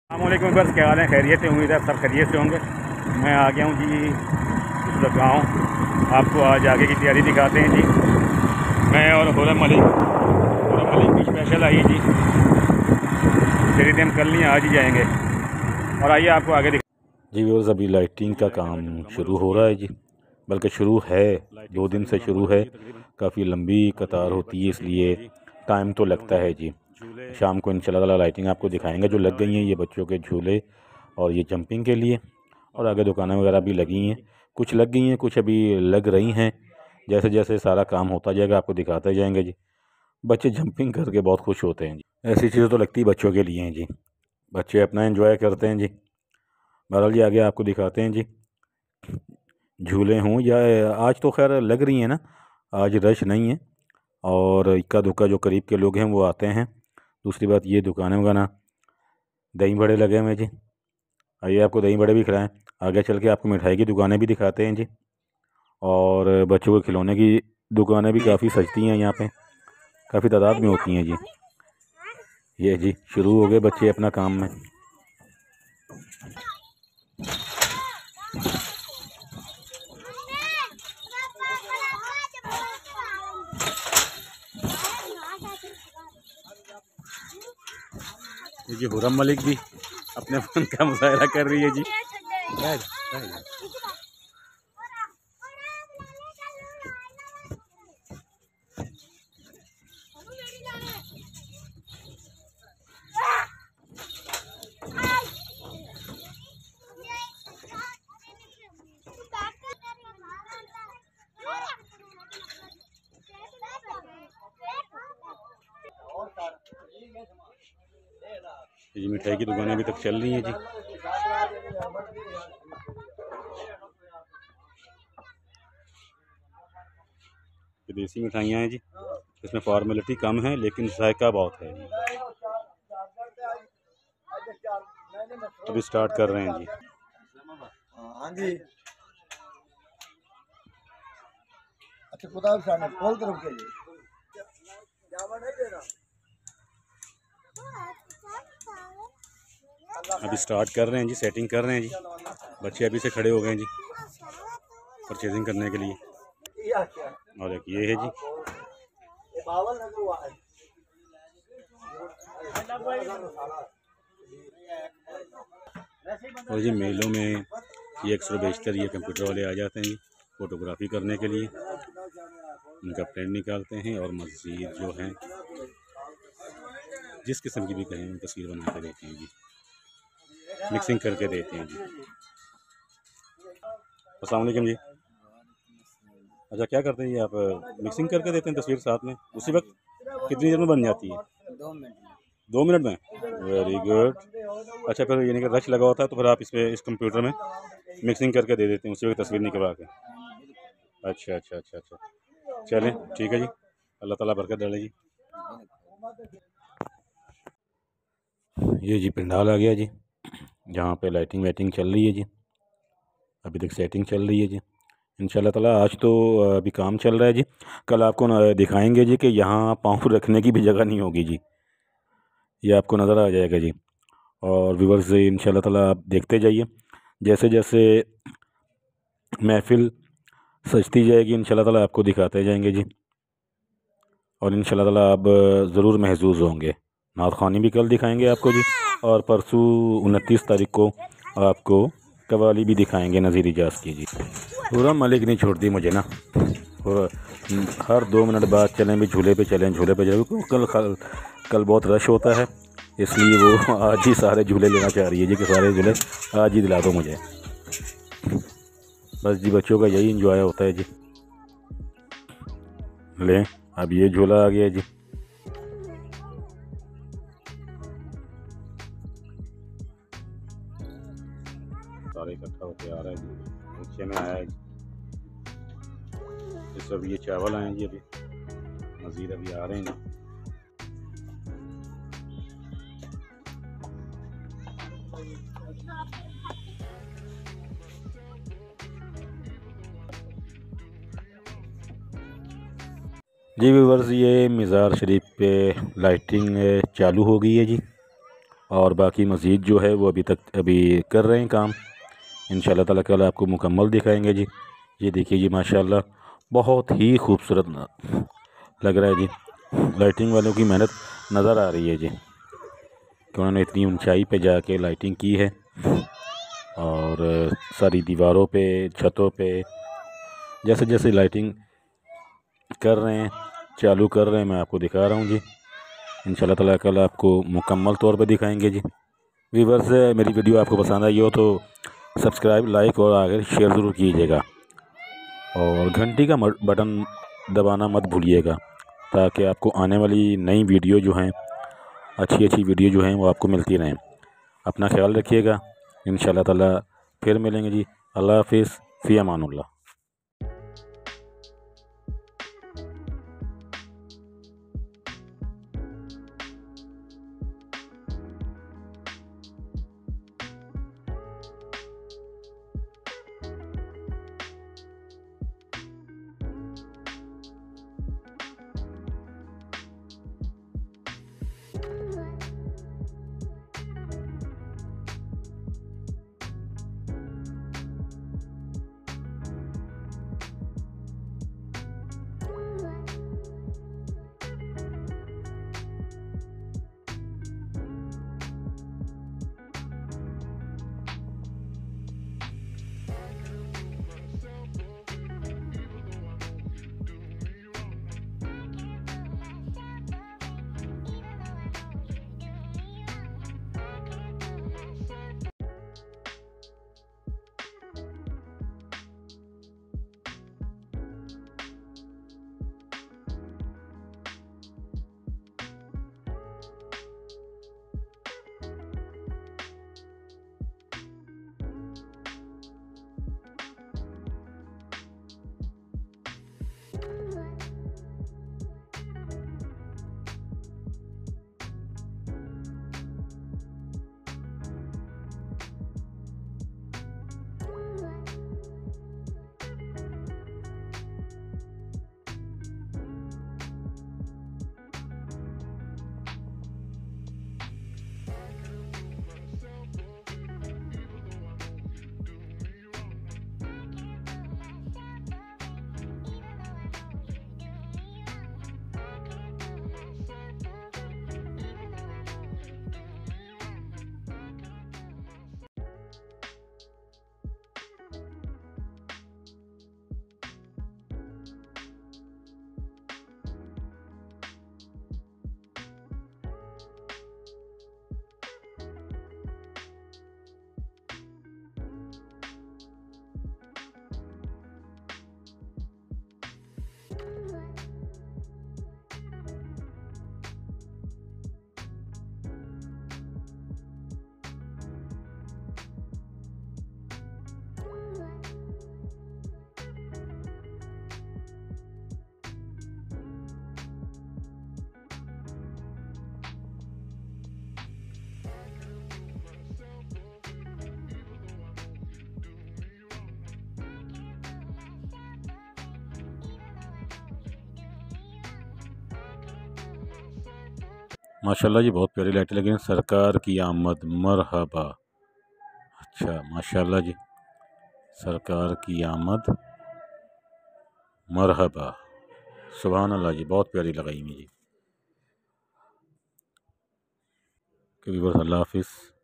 अस्सलामुअलैकुम। बस क्या हाल है? खैरियत से? उम्मीद है सब खैरियत से होंगे। मैं आ गया हूँ जी इस गाँव। आपको आज आगे की तैयारी दिखाते हैं जी। मैं और खुर्रम मलिक की स्पेशल आई जी। तेरी दिन कल नहीं आज ही जाएंगे। और आइए आपको आगे जी व्यूअर्स, अभी लाइटिंग का काम शुरू हो रहा है जी, बल्कि शुरू है, 2 दिन से शुरू है। काफ़ी लंबी कतार होती है, इसलिए टाइम तो लगता है जी। शाम को इंशाल्लाह लाइटिंग आपको दिखाएंगे जो लग गई हैं, ये बच्चों के झूले और ये जंपिंग के लिए। और आगे दुकानें वगैरह भी लगी हैं, कुछ लग गई हैं, कुछ अभी लग रही हैं। जैसे जैसे सारा काम होता जाएगा आपको दिखाते जाएंगे जी। बच्चे जंपिंग करके बहुत खुश होते हैं जी। ऐसी चीज़ें तो लगती बच्चों के लिए हैं जी, बच्चे अपना एंजॉय करते हैं जी। बहरहाल जी आगे आपको दिखाते हैं जी। झूले हों या आज तो खैर लग रही हैं ना, आज रश नहीं है और इक्का दुक्का जो करीब के लोग हैं वो आते हैं। दूसरी बात ये दुकानें वगैरह, दही बड़े लगे हुए हैं जी। आइए आपको दही बड़े भी खिलाएं। आगे चल के आपको मिठाई की दुकानें भी दिखाते हैं जी। और बच्चों के खिलौने की दुकानें भी काफ़ी सजती हैं यहाँ पे, काफ़ी तादाद में होती हैं जी। ये जी शुरू हो गए बच्चे अपना काम में। ये जी खुर्रम मलिक भी अपने फ़न का मुजाहरा कर रही है जी। ये मिठाई की दुकानें अभी तक चल रही हैं जी। ये देसी मिठाइयाँ हैं जी, इसमें फॉर्मेलिटी कम है लेकिन जायका बहुत है। अभी स्टार्ट कर रहे हैं जी। हाँ जी। अच्छा खुदा खोल कर रुके जी। अभी स्टार्ट कर रहे हैं जी, सेटिंग कर रहे हैं जी। बच्चे अभी से खड़े हो गए हैं जी परचेजिंग करने के लिए। और एक ये है जी। और जी मेलों में ये अक्सर बेशतर ये कंप्यूटर वाले आ जाते हैं जी फ़ोटोग्राफी करने के लिए, उनका प्रिंट निकालते हैं और मज़ीद जो हैं जिस किस्म की भी कहें तस्वीर बना के देते हैं जी, मिक्सिंग करके देते हैं जी। अस्सलाम वालेकुम जी। अच्छा क्या करते हैं ये आप? मिक्सिंग करके देते हैं तस्वीर साथ में उसी वक्त? कितनी देर में बन जाती है? 2 मिनट में। Very good. अच्छा फिर यानी कि रच लगा होता है तो फिर आप इस कंप्यूटर में मिक्सिंग करके दे देते हैं उसी वक्त तस्वीर निकलवा के? अच्छा अच्छा अच्छा अच्छा, चलें ठीक है जी, अल्लाह ताला बरकत डाले जी। ये जी पंडाल आ गया जी, जहाँ पे लाइटिंग वाइटिंग चल रही है जी। अभी तक सेटिंग चल रही है जी। इंशाल्लाह ताला आज तो अभी काम चल रहा है जी। कल आपको दिखाएंगे जी कि यहाँ पाँव रखने की भी जगह नहीं होगी जी, ये आपको नज़र आ जाएगा जी। और व्यूअर्स इंशाल्लाह ताला आप देखते जाइए, जैसे जैसे महफ़िल सजती जाएगी इंशाल्लाह ताला आपको दिखाते जाएंगे जी। और इंशाल्लाह ताला आप ज़रूर महज़ूज़ होंगे। नात ख़वानी भी कल दिखाएंगे आपको जी, और परसों 29 तारीख को आपको कवाली भी दिखाएंगे नज़ीर इजाज़ की जी। खुर्रम मलिक नहीं छोड़ती मुझे ना, और हर 2 मिनट बाद चलें भी झूले पे चलें, झूले पे चलें। कल बहुत रश होता है, इसलिए वो आज ही सारे झूले लेना चाह रही है जी कि सारे झूले आज ही दिला दो मुझे। बस जी बच्चों का यही इंजॉय होता है जी। लें अब ये झूला आ गया जी। सारे इकट्ठा होकर आ रहा है जी, नीचे में आया है जी। इस अब ये चावल आए जी, अभी मज़ीद अभी आ रहे हैं जी। जी व्यूअर्स, ये मज़ार शरीफ पे लाइटिंग चालू हो गई है जी। और बाकी मज़ीद जो है वो अभी कर रहे हैं काम। इंशाल्लाह ताला कल आपको मुकम्मल दिखाएंगे जी। ये देखिए जी माशाल्लाह बहुत ही खूबसूरत लग रहा है जी। लाइटिंग वालों की मेहनत नज़र आ रही है जी कि उन्होंने इतनी ऊंचाई पे जाके लाइटिंग की है और सारी दीवारों पे, छतों पे जैसे जैसे लाइटिंग कर रहे हैं, चालू कर रहे हैं, मैं आपको दिखा रहा हूँ जी। इंशाल्लाह ताला कल आपको मुकम्मल तौर पे दिखाएंगे जी। व्यूअर्स, मेरी वीडियो आपको पसंद आई हो तो सब्सक्राइब, लाइक और आगे शेयर ज़रूर कीजिएगा और घंटी का बटन दबाना मत भूलिएगा ताकि आपको आने वाली नई वीडियो जो हैं, अच्छी अच्छी वीडियो जो हैं वो आपको मिलती रहें। अपना ख्याल रखिएगा। इंशाल्लाह ताला फिर मिलेंगे जी। अल्लाह हाफिज़, फ़ी अमानुल्लाह। माशाल्लाह जी बहुत प्यारी लाइटें लगी हैं। सरकार की आमद मरहबा। अच्छा माशाल्लाह जी, सरकार की आमद मरहबा। सुभान अल्लाह जी, बहुत प्यारी लगाई हुई जी। अल्लाह हाफिज़।